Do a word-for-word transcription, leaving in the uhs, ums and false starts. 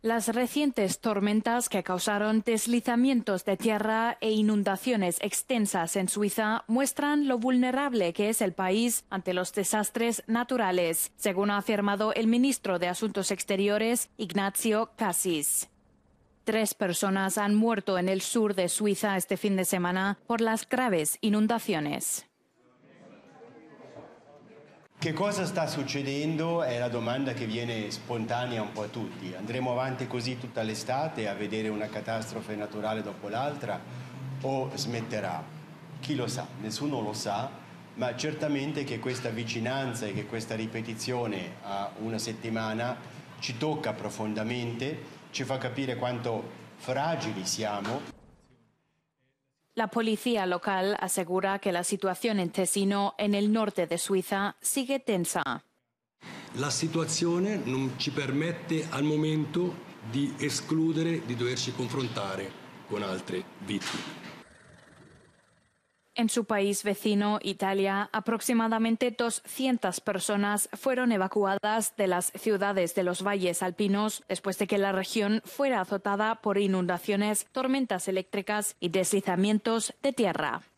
Las recientes tormentas que causaron deslizamientos de tierra e inundaciones extensas en Suiza muestran lo vulnerable que es el país ante los desastres naturales, según ha afirmado el ministro de Asuntos Exteriores, Ignacio Cassis. Tres personas han muerto en el sur de Suiza este fin de semana por las graves inundaciones. Che cosa sta succedendo è la domanda che viene spontanea un po' a tutti. Andremo avanti così tutta l'estate a vedere una catastrofe naturale dopo l'altra o smetterà? Chi lo sa? Nessuno lo sa, ma certamente che questa vicinanza e che questa ripetizione a una settimana ci tocca profondamente, ci fa capire quanto fragili siamo. La policía local asegura que la situación en Tesino, en el norte de Suiza, sigue tensa. La situazione non ci permette al momento di escludere di doverci confrontare con altre vittime. En su país vecino, Italia, aproximadamente doscientas personas fueron evacuadas de las ciudades de los valles alpinos después de que la región fuera azotada por inundaciones, tormentas eléctricas y deslizamientos de tierra.